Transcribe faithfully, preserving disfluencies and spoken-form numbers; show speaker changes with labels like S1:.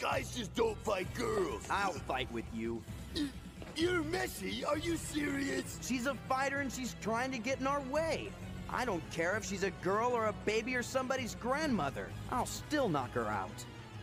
S1: Guys just don't fight girls.
S2: I'll fight with you.
S1: You're messy. Are you serious?
S2: She's a fighter and she's trying to get in our way. I don't care if she's a girl or a baby or somebody's grandmother. I'll still knock her out.